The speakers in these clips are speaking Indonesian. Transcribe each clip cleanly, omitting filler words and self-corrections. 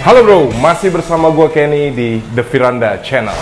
Halo bro, masih bersama gue Kenny di The Viranda Channel.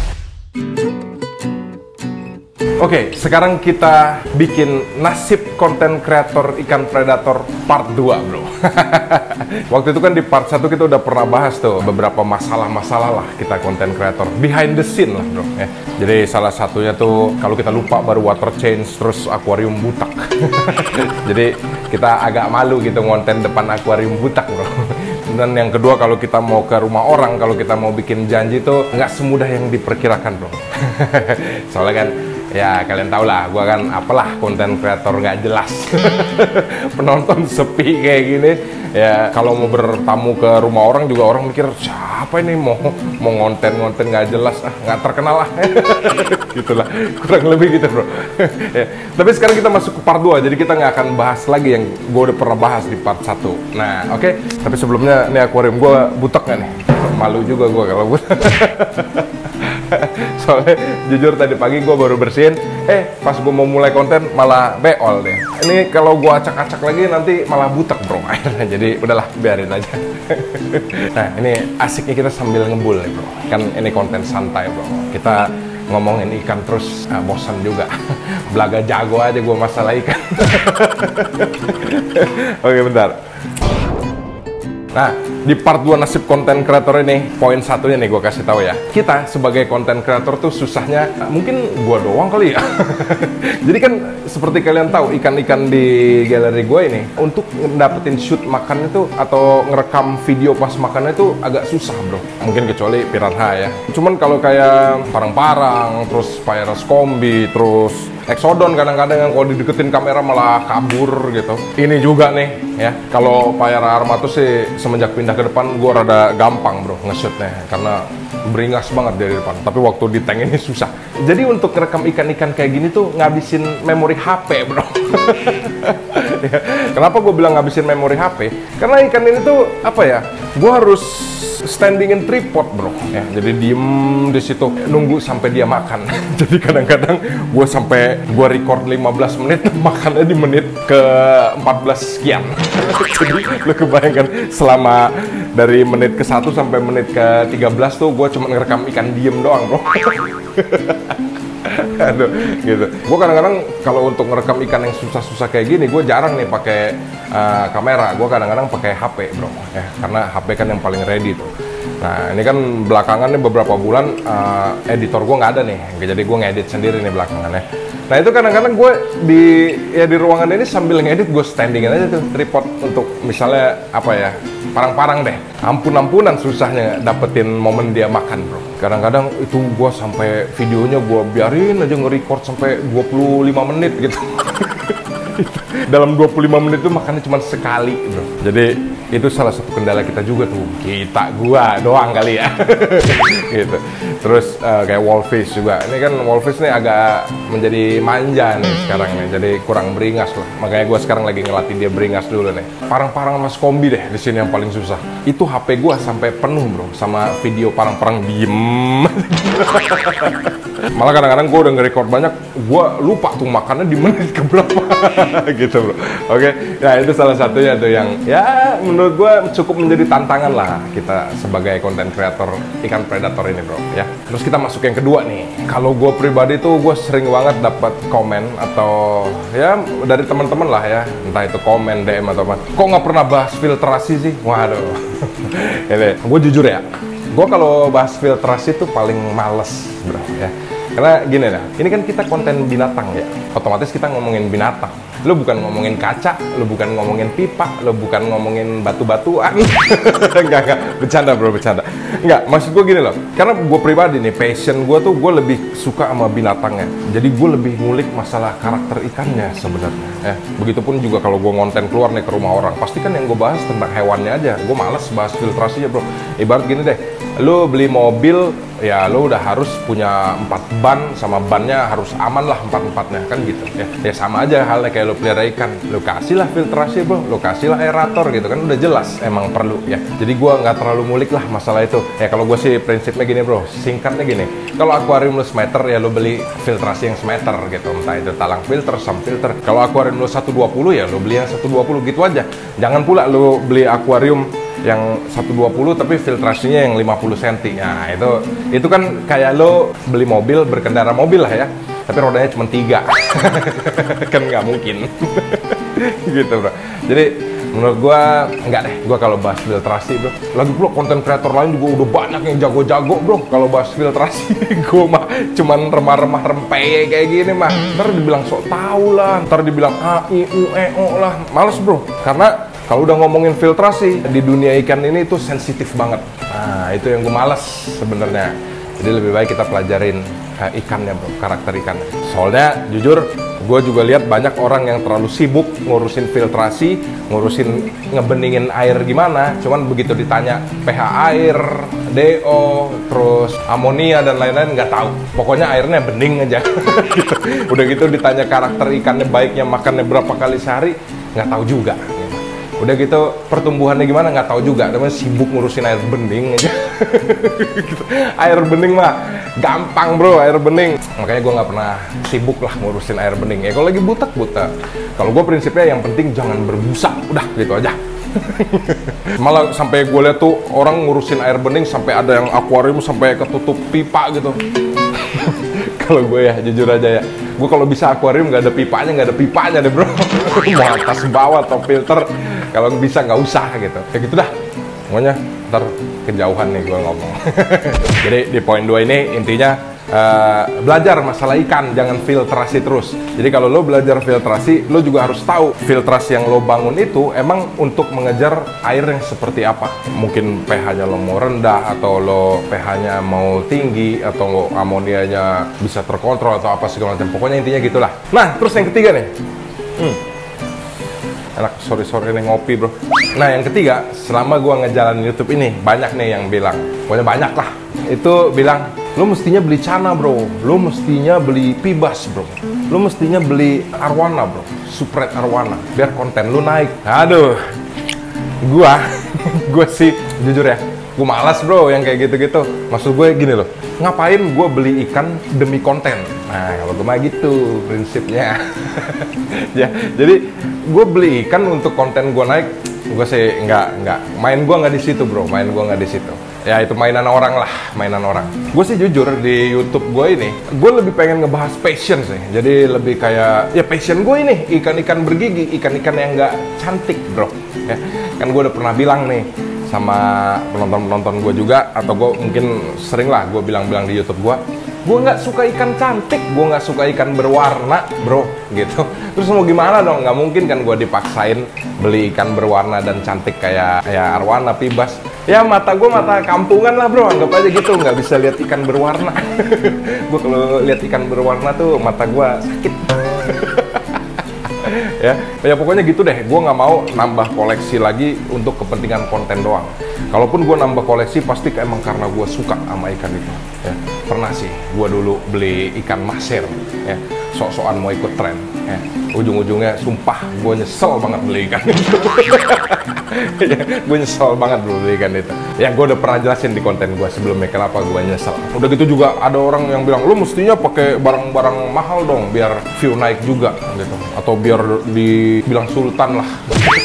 Oke, sekarang kita bikin nasib konten kreator ikan predator part 2 bro. Waktu itu kan di part 1 kita udah pernah bahas tuh beberapa masalah-masalah lah kita konten kreator behind the scene lah bro ya. Jadi salah satunya tuh kalau kita lupa baru water change terus akuarium butak. Jadi kita agak malu gitu ngonten depan akuarium butak bro. Dan yang kedua, kalau kita mau ke rumah orang, kalau kita mau bikin janji tuh nggak semudah yang diperkirakan bro. Soalnya kan ya kalian tau lah, gue kan apalah konten kreator nggak jelas. Penonton sepi kayak gini ya, kalau mau bertamu ke rumah orang juga orang mikir siapa ini mau ngonten nggak jelas, nggak terkenal lah. Gitulah, kurang lebih gitu bro. Ya. Tapi sekarang kita masuk ke part 2, jadi kita nggak akan bahas lagi yang gue udah pernah bahas di part 1. Nah oke. Tapi sebelumnya ini akuarium gue butek nggak nih? Malu juga gue kalau butek. Soalnya jujur tadi pagi gue baru bersihin, pas gue mau mulai konten malah beol deh. Ini kalau gue acak-acak lagi nanti malah butek bro akhirnya. Jadi udahlah, biarin aja. Nah ini asiknya kita sambil ngebul nih bro. Kan ini konten santai bro. Kita ngomongin ikan terus bosan juga. Belaga jago aja gue masalah ikan. Oke bentar. Nah, di part 2 nasib konten kreator ini, poin satunya nih gue kasih tahu ya. Kita sebagai konten kreator tuh susahnya, mungkin gue doang kali ya. Jadi kan seperti kalian tahu, ikan-ikan di galeri gue ini, untuk dapetin shoot makan itu atau ngerekam video pas makannya itu agak susah bro. Mungkin kecuali piranha ya. Cuman kalau kayak parang-parang, terus Pairas kombi, terus Exodon kadang-kadang yang kalau dideketin kamera malah kabur gitu. Ini juga nih ya, kalau Paiara Armatus sih semenjak pindah ke depan gue rada gampang bro nge-shootnya karena beringas banget dari depan. Tapi waktu di tank ini susah. Jadi untuk rekam ikan-ikan kayak gini tuh ngabisin memori HP bro. Ya. Kenapa gue bilang ngabisin memori HP? Karena ikan ini tuh apa ya? Gue harus standingin tripod bro ya, jadi diem di situ nunggu sampai dia makan. Jadi kadang-kadang gue sampai gue record 15 menit makannya di menit ke 14 sekian. Jadi lo kebayangkan selama dari menit ke 1 sampai menit ke 13 tuh gue cuma ngerekam ikan diem doang bro. Aduh, gitu. Gue kadang-kadang kalau untuk ngerekam ikan yang susah-susah kayak gini, gue jarang nih pakai kamera. Gue kadang-kadang pakai HP bro, ya, karena HP kan yang paling ready tuh. Nah ini kan belakangan nih beberapa bulan editor gue nggak ada nih, jadi gue ngedit sendiri nih belakangannya. Nah itu kadang-kadang gue di ruangan ini sambil ngedit gue standingin aja tuh tripod untuk misalnya apa ya, parang-parang deh. Ampun-ampunan susahnya dapetin momen dia makan bro. Kadang-kadang itu gue sampai videonya gue biarin aja nge-record sampai 25 menit gitu. Dalam 25 menit itu makannya cuma sekali bro. Jadi itu salah satu kendala kita juga tuh. Gua doang kali ya. Gitu. Terus kayak wallfish juga. Ini kan wallfish nih agak menjadi manja nih sekarang nih. Jadi kurang beringas lah. Makanya gue sekarang lagi ngelatih dia beringas dulu nih. Parang-parang mas kombi deh di sini yang paling susah. Itu HP gue sampai penuh bro sama video parang-parang diem. Malah kadang-kadang gue udah nge-record banyak, gue lupa tuh makannya di menit keberapa. Gitu bro. Oke, nah itu salah satunya tuh yang ya menurut gue cukup menjadi tantangan lah kita sebagai konten kreator ikan predator ini bro ya. Terus kita masuk yang kedua nih. Kalau gue pribadi tuh gue sering banget dapat komen atau ya dari teman-teman lah ya, entah itu komen, DM atau apa. Kok nggak pernah bahas filtrasi sih? Waduh. Ini gue jujur ya, gue kalau bahas filtrasi tuh paling males bro ya. Karena gini dah, ini kan kita konten binatang ya, otomatis kita ngomongin binatang. Lo bukan ngomongin kaca, lo bukan ngomongin pipa, lo bukan ngomongin batu-batuan. Enggak, bercanda bro, bercanda. Enggak, maksud gue gini loh, karena gue pribadi nih, passion gue tuh gue lebih suka sama binatangnya. Jadi gue lebih ngulik masalah karakter ikannya sebenarnya. Begitupun juga kalau gue ngonten keluar nih ke rumah orang, pasti kan yang gue bahas tentang hewannya aja. Gue males bahas filtrasinya bro. Ibarat gini deh, lo beli mobil, ya lo udah harus punya 4 ban, sama bannya harus aman lah 4-4-nya kan gitu ya. Ya sama aja halnya kayak lo pelihara ikan, lo kasih lah filtrasi bro, lo kasih lah aerator gitu kan, udah jelas emang perlu ya. Jadi gue nggak terlalu ngulik lah masalah itu ya. Kalau gue sih prinsipnya gini bro, singkatnya gini, kalau akuarium lo semeter ya lo beli filtrasi yang semeter gitu, entah itu talang filter, sum filter. Kalau akuarium lo 120 ya lo beli yang 120 gitu aja. Jangan pula lo beli akuarium yang 120 tapi filtrasinya yang 50 cm. Nah, itu kan kayak lo beli mobil, berkendara mobil lah ya, tapi rodanya cuma 3. Kan nggak mungkin. Gitu bro. Jadi menurut gua enggak deh, gua kalau bahas filtrasi bro, lagi pula konten kreator lain juga udah banyak yang jago-jago bro kalau bahas filtrasi. Gua mah cuman remah-remah rempeye kayak gini mah, ntar dibilang sok tahu lah, ntar dibilang a i u e o lah, males bro. Karena kalau udah ngomongin filtrasi di dunia ikan ini itu sensitif banget. Nah itu yang gue males sebenarnya. Jadi lebih baik kita pelajarin ikannya bro, karakter ikannya. Soalnya jujur gue juga lihat banyak orang yang terlalu sibuk ngurusin filtrasi, ngurusin ngebeningin air gimana, cuman begitu ditanya pH air, DO, terus amonia dan lain-lain nggak tahu. Pokoknya airnya bening aja. Gitu. Udah gitu ditanya karakter ikannya, baiknya makannya berapa kali sehari, nggak tahu juga. Udah gitu pertumbuhannya gimana nggak tahu juga, namanya sibuk ngurusin air bening aja. Gitu. Air bening mah gampang bro, air bening. Makanya gue nggak pernah sibuk lah ngurusin air bening. Ya kalau lagi butek. Kalau gue prinsipnya yang penting jangan berbusa, udah gitu aja. Malah sampai gue lihat tuh orang ngurusin air bening sampai ada yang akuarium sampai ketutup pipa gitu. Kalau gue ya jujur aja ya, gue kalau bisa akuarium nggak ada pipanya deh bro. Mau atas bawah atau filter, kalau bisa nggak usah gitu. Kayak gitu dah. Pokoknya ntar kejauhan nih gue ngomong. Jadi di poin 2 ini intinya belajar masalah ikan, jangan filtrasi terus. Jadi kalau lo belajar filtrasi, lo juga harus tahu filtrasi yang lo bangun itu emang untuk mengejar air yang seperti apa. Mungkin pH-nya lo mau rendah, atau lo pH-nya mau tinggi, atau amonianya bisa terkontrol atau apa segala macam. Pokoknya intinya gitulah. Nah, terus yang ketiga nih. Enak sore-sore nih ngopi bro. Nah yang ketiga, selama gua ngejalanin YouTube ini banyak nih yang bilang, pokoknya banyak lah, itu bilang lo mestinya beli Cana bro, lo mestinya beli Pibas bro, lo mestinya beli Arwana bro, Supret Arwana, biar konten lo naik. Aduh, gua sih jujur ya, gue malas bro yang kayak gitu-gitu. Maksud gue gini loh, ngapain gue beli ikan demi konten? Nah kalau gue mah gitu prinsipnya. Ya, jadi gue beli ikan untuk konten gue naik, gue sih nggak, main gue nggak di situ bro, main gue nggak di situ. Ya itu mainan orang lah, mainan orang. Gue sih jujur di YouTube gue ini, gue lebih pengen ngebahas passion sih. Jadi lebih kayak, ya passion gue ini ikan-ikan bergigi, ikan-ikan yang nggak cantik bro. Ya, kan gue udah pernah bilang nih sama penonton-penonton gue juga, atau gue mungkin sering lah gue bilang-bilang di YouTube gue nggak suka ikan cantik, gue nggak suka ikan berwarna bro, gitu. Terus mau gimana dong, nggak mungkin kan gue dipaksain beli ikan berwarna dan cantik kayak Arwana, Pibas. Ya mata gue mata kampungan lah bro, anggap aja gitu, nggak bisa lihat ikan berwarna. Gue kalau lihat ikan berwarna tuh mata gue sakit. Ya pokoknya gitu deh, gue nggak mau nambah koleksi lagi untuk kepentingan konten doang. Kalaupun gue nambah koleksi pasti emang karena gue suka sama ikan itu. Ya, pernah sih gue dulu beli ikan maser, ya, sok-sokan mau ikut tren. Ya, ujung-ujungnya sumpah gue nyesel banget beli ikan itu. Ya, gue nyesel banget beli ikan itu. Ya gue udah pernah jelasin di konten gue sebelumnya kenapa gue nyesel. Udah gitu juga ada orang yang bilang, lu mestinya pakai barang-barang mahal dong biar view naik juga gitu, atau biar dibilang sultan lah.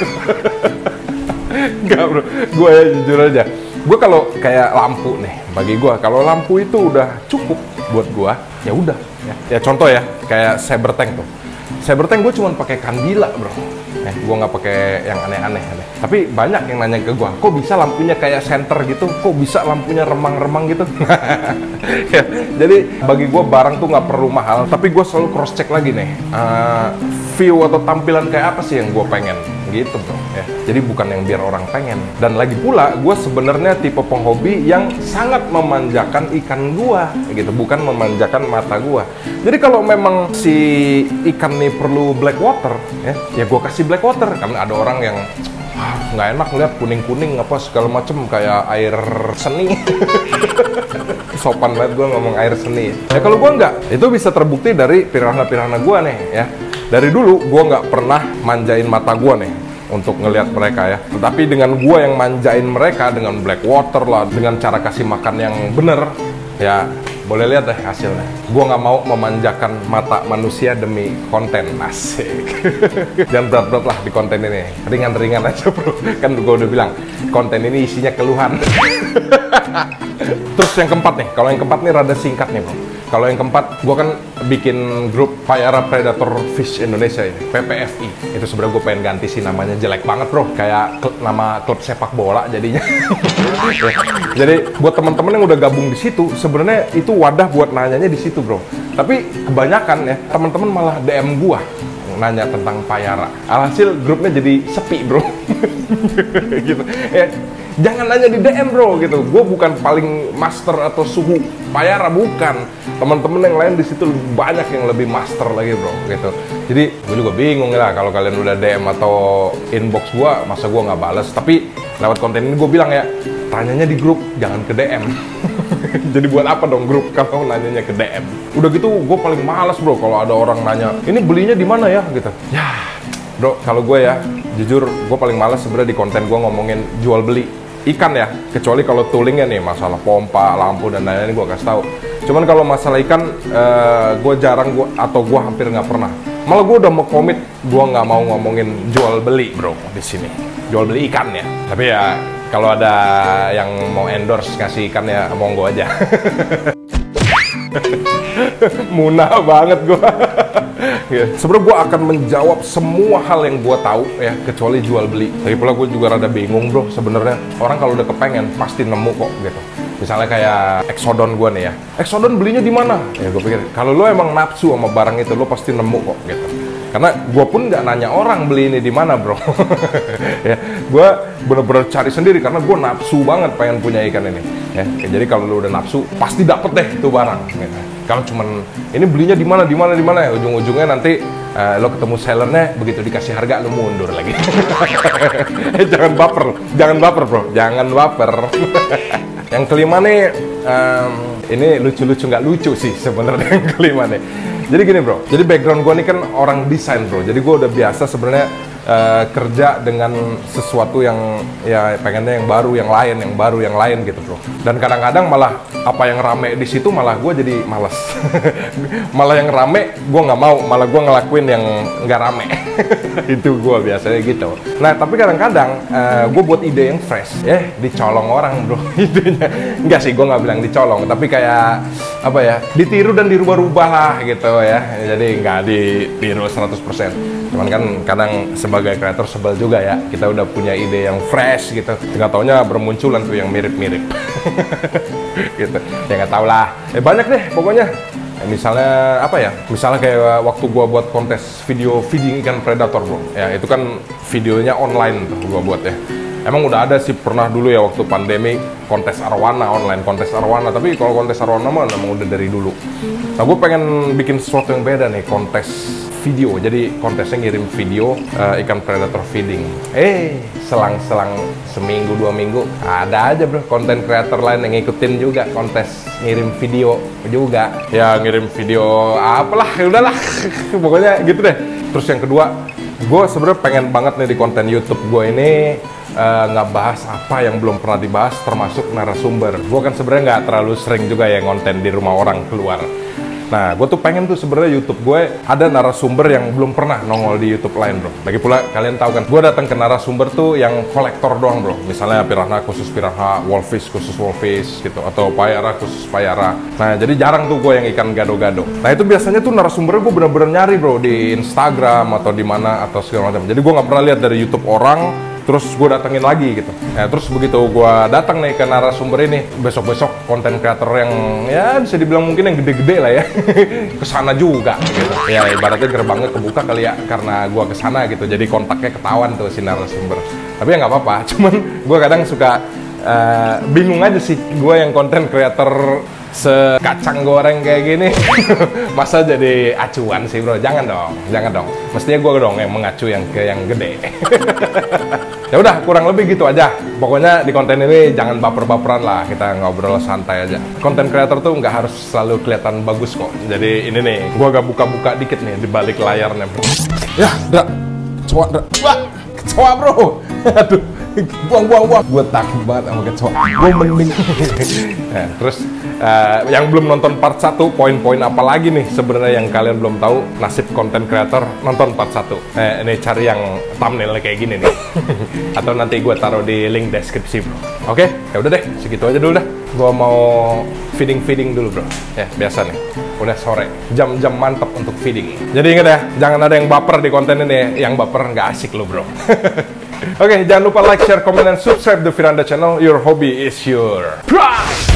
Enggak bro, gue ya jujur aja, gue kalau kayak lampu nih, bagi gue kalau lampu itu udah cukup buat gue, ya udah. Ya contoh ya, kayak saber tank tuh. Saber tank gue cuma pakai kandila bro. Gue nggak pakai yang aneh-aneh. Tapi banyak yang nanya ke gue, kok bisa lampunya kayak senter gitu? Kok bisa lampunya remang-remang gitu? Ya, jadi bagi gue barang tuh nggak perlu mahal, tapi gue selalu cross check lagi nih, view atau tampilan kayak apa sih yang gue pengen gitu bro. Ya, jadi bukan yang biar orang pengen. Dan lagi pula gue sebenarnya tipe penghobi yang sangat memanjakan ikan gue gitu, bukan memanjakan mata gue. Jadi kalau memang si ikan nih perlu black water, ya gue kasih black water. Karena ada orang yang nggak enak lihat kuning-kuning apa segala macem kayak air seni. Sopan banget gue ngomong air seni. Ya kalau gue nggak, itu bisa terbukti dari pirana-pirana gue nih ya. Dari dulu gue nggak pernah manjain mata gue nih untuk ngelihat mereka ya. Tetapi dengan gue yang manjain mereka dengan black water lah, dengan cara kasih makan yang bener ya, boleh lihat deh hasilnya. Gue nggak mau memanjakan mata manusia demi konten, asik. Jangan berat-berat lah di konten ini, ringan-ringan aja bro. Kan gue udah bilang, konten ini isinya keluhan. Terus yang keempat nih, kalau yang keempat nih rada singkat nih bro. Kalau yang keempat, gue kan bikin grup Payara Predator Fish Indonesia ini, PPFI. Itu sebenarnya gue pengen ganti sih namanya, jelek banget bro, kayak nama klub sepak bola jadinya. Jadi buat teman-teman yang udah gabung di situ, sebenarnya itu wadah buat nanyanya di situ bro. Tapi kebanyakan ya teman-teman malah DM gue nanya tentang Payara. Alhasil grupnya jadi sepi bro. Gitu. Ya, jangan nanya di DM bro gitu. Gue bukan paling master atau suhu Payara, bukan. Teman-teman yang lain di situ banyak yang lebih master lagi bro gitu. Jadi gue juga bingung lah kalau kalian udah DM atau inbox gue, masa gue nggak balas. Tapi lewat konten ini gue bilang ya, tanyanya di grup, jangan ke DM. Jadi buat apa dong grup kalau nanyanya ke DM? Udah gitu gue paling malas bro kalau ada orang nanya, ini belinya di mana ya gitu. Ya bro, kalau gue ya jujur gue paling malas sebenarnya di konten gue ngomongin jual beli ikan ya, kecuali kalau toolingnya nih masalah pompa, lampu dan lain-lain gue kasih tahu. Cuman kalau masalah ikan gue jarang, atau gue hampir nggak pernah. Malah gue udah mau komit, gue nggak mau ngomongin jual beli bro di sini, jual beli ikan ya. Tapi ya kalau ada yang mau endorse ngasih ikan ya monggo aja. Munah banget gue. Ya, sebenarnya gue akan menjawab semua hal yang gue tahu ya, kecuali jual beli. Tapi pula gue juga rada bingung bro sebenarnya. Orang kalau udah kepengen pasti nemu kok gitu. Misalnya kayak Exodon gue nih ya, Exodon belinya di mana? Ya gue pikir kalau lo emang nafsu sama barang itu lo pasti nemu kok gitu. Karena gue pun nggak nanya orang beli ini di mana bro. Ya, gue bener-bener cari sendiri karena gue nafsu banget pengen punya ikan ini. Ya, jadi kalau lo udah nafsu pasti dapet deh tuh barang. Gitu. Kalau cuman ini belinya di mana ya, ujung-ujungnya nanti lo ketemu sellernya, begitu dikasih harga lo mundur lagi. Jangan baper bro, jangan baper. Yang kelima nih, ini lucu-lucu nggak lucu sih sebenarnya yang kelima nih. Jadi gini bro, jadi background gue nih kan orang desain bro, jadi gue udah biasa sebenarnya kerja dengan sesuatu yang ya pengennya yang baru, yang lain gitu bro. Dan kadang-kadang malah apa yang rame di situ malah gue jadi males. Malah yang rame gue nggak mau, malah gue ngelakuin yang nggak rame. Itu gue biasanya gitu. Nah tapi kadang-kadang gue buat ide yang fresh, dicolong orang bro. Idenya enggak sih, gue nggak bilang dicolong, tapi kayak apa ya, ditiru dan dirubah-rubah lah gitu ya. Jadi nggak ditiru 100%. Cuman kan kadang sebagai kreator sebel juga ya, kita udah punya ide yang fresh gitu, nggak taunya bermunculan tuh yang mirip-mirip. Gitu ya, nggak tau lah, banyak deh pokoknya. Misalnya apa ya, misalnya kayak waktu gua buat kontes video feeding ikan predator bro ya, itu kan videonya online tuh gua buat ya. Emang udah ada sih pernah dulu ya waktu pandemi, kontes arwana online, kontes arwana, tapi kalau kontes arwana mah emang udah dari dulu. Nah gue pengen bikin sesuatu yang beda nih, kontes video. Jadi kontesnya ngirim video ikan predator feeding. Selang-selang seminggu 2 minggu ada aja bro konten kreator lain yang ngikutin juga kontes ngirim video juga. Ya ngirim video apalah, ya udahlah. Pokoknya gitu deh. Terus yang kedua, gue sebenarnya pengen banget nih di konten YouTube gue ini nggak bahas apa yang belum pernah dibahas, termasuk narasumber. Gue kan sebenarnya nggak terlalu sering juga ya ngonten di rumah orang keluar. Nah, gue tuh pengen tuh sebenarnya YouTube gue ada narasumber yang belum pernah nongol di YouTube lain bro. Lagi pula kalian tahu kan, gue datang ke narasumber tuh yang kolektor doang bro. Misalnya piranha khusus piranha, wallfish khusus wallfish gitu, atau payara khusus payara. Nah, jadi jarang tuh gue yang ikan gado-gado. Nah, itu biasanya tuh narasumbernya gue bener-bener nyari bro di Instagram atau di mana atau segala macam. Jadi gue nggak pernah lihat dari YouTube orang, terus gue datengin lagi gitu. Nah, terus begitu gue datang nih ke narasumber ini, besok-besok konten kreator yang ya bisa dibilang mungkin yang gede-gede lah ya, kesana juga gitu. Ya ibaratnya gerbangnya kebuka kali ya, karena gue kesana gitu, jadi kontaknya ketahuan tuh si narasumber. Tapi ya nggak apa-apa, cuman gue kadang suka bingung aja sih, gue yang konten kreator sekacang goreng kayak gini. Masa jadi acuan sih bro, jangan dong. Mestinya gue dong yang mengacu yang ke yang gede. Ya udah, kurang lebih gitu aja. Pokoknya di konten ini jangan baper-baperan lah, kita ngobrol santai aja. Konten kreator tuh nggak harus selalu kelihatan bagus kok. Jadi ini nih, gue agak buka-buka dikit nih di balik layarnya bro. Ya, Dra, coba Dra. kecoa bro. Aduh, buang. Gue takut banget sama kecoa. Gue mending. Nah, terus yang belum nonton part 1, poin-poin apa lagi nih sebenarnya yang kalian belum tahu nasib konten creator, nonton part 1. Ini cari yang thumbnailnya kayak gini nih. Atau nanti gue taruh di link deskripsi bro. Oke, ya udah deh, segitu aja dulu dah. Gue mau feeding dulu bro. Ya biasa nih, udah sore, jam-jam mantap untuk feeding. Jadi ingat ya, jangan ada yang baper di konten ini. Yang baper nggak asik lo bro. Oke, jangan lupa like, share, comment, dan subscribe the Firanda channel. Your hobby is your pride.